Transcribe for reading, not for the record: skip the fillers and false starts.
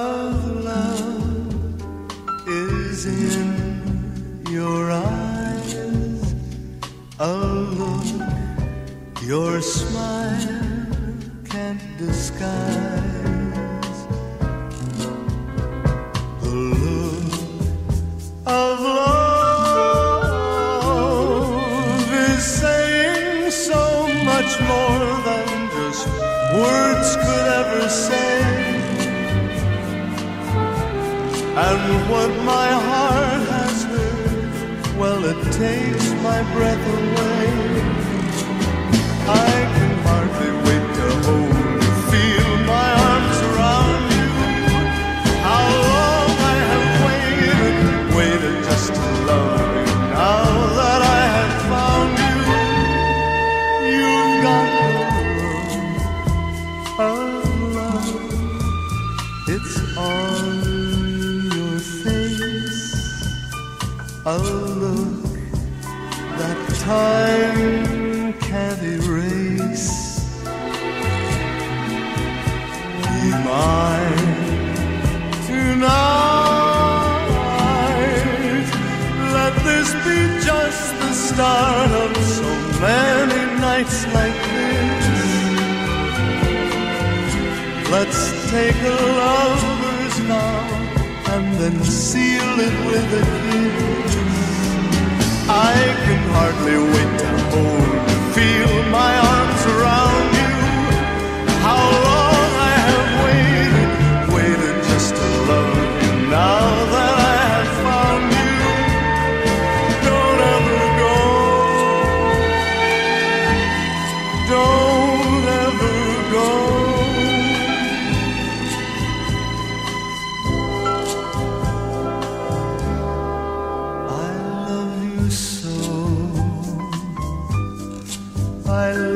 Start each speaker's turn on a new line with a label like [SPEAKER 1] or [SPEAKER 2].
[SPEAKER 1] of love is in your eyes, a look your smile can't disguise. The look of love is saying so much more than just words could ever say. And what my heart has heard, well, it takes my breath away. I can hardly wait to hold you, feel my arms around you. How long I have waited, waited just to love you. Now that I have found you, you've got the look of love. It's on your face, a look that time can't erase. Be mine tonight. Let this be just the start of so many nights like this. Let's take a lover's vow and then seal it with a kiss. I can hardly wait to hold you, feel my arms around you. How long I have waited, waited just to love you. Now that I have found you, don't ever go, don't ever go. I